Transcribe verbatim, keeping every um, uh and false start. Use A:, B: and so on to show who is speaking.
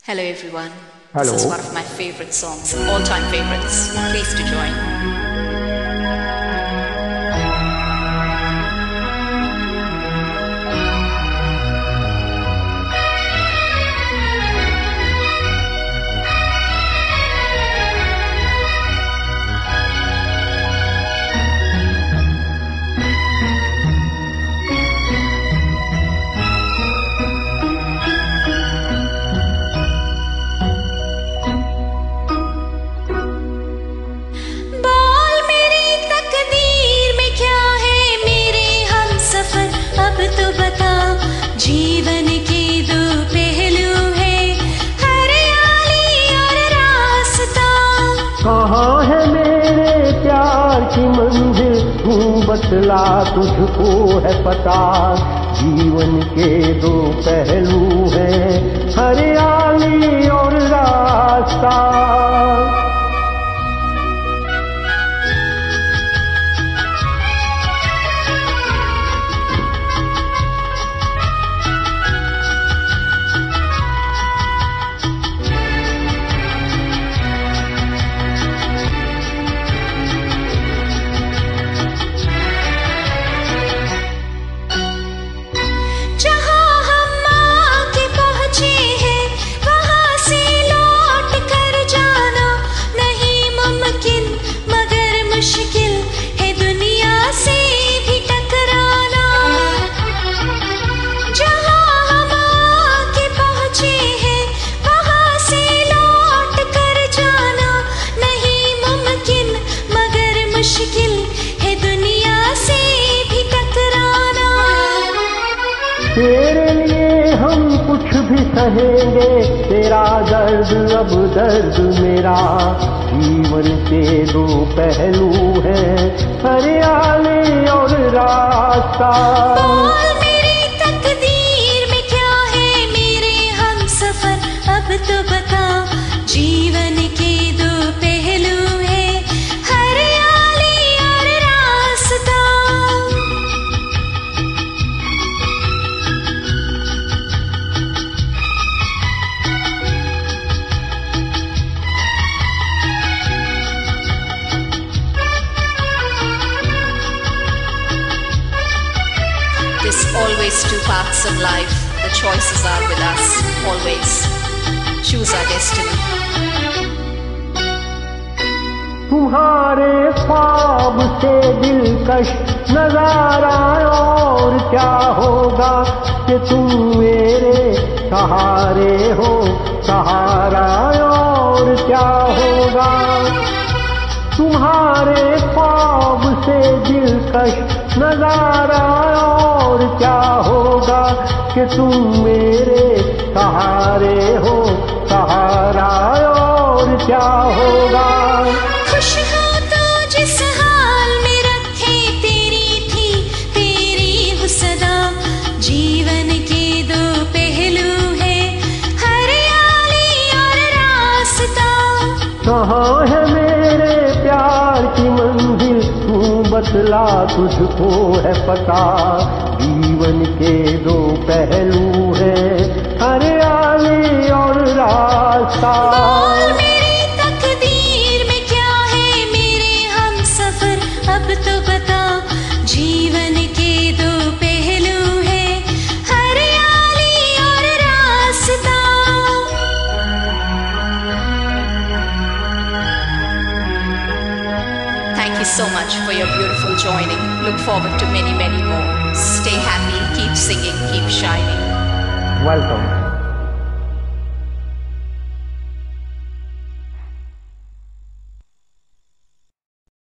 A: Hello everyone.
B: Hello.
A: This is one of my favorite songs, all-time favorites. Please to join.
C: जीवन के दो पहलू है, हरियाली और रास्ता।
B: कहाँ है मेरे प्यार की मंजिल, तू बतला तुझको है पता। जीवन के दो पहलू हैं, हरियाली और रास्ता। तेरे लिए हम कुछ भी सहेंगे, तेरा दर्द अब दर्द मेरा। जीवन के दो पहलू हैं, हरियाली और रास्ता।
C: बोल मेरी तकदीर में क्या है मेरे हमसफर, अब तो बता। जीवन के दो पहलू हैं, हरियाली और रास्ता।
A: There's always two paths of life. The choices are with us, always. Choose our destiny.
B: तुम्हारे ख्वाब से दिलकश नजारा और क्या होगा, कि तुम मेरे सहारे हो। सहारा और क्या होगा, तुम्हारे ख्वाब से दिलकश नजारा और क्या होगा, कि तुम मेरे सहारे हो। सहारा और क्या होगा।
C: खुश हो तो जिस हाल में रखे तेरी थी तेरी हो सदा। जीवन के दो पहलू है, हरियाली और रास्ता।
B: कहाँ है मेरे प्यार की मंजिल, तू बतला तुझको है पता। जीवन के दो पहलू हैं, हरियाली और रास्ता।
C: बोल मेरी तकदीर में क्या है मेरे हमसफर, अब तो बता। जीवन के दो पहलू हैं, हरियाली और रास्ता।
A: Thank you so much for your beautiful joining. Look forward to many, many more. Stay happy, keep singing, keep shining.
B: Welcome.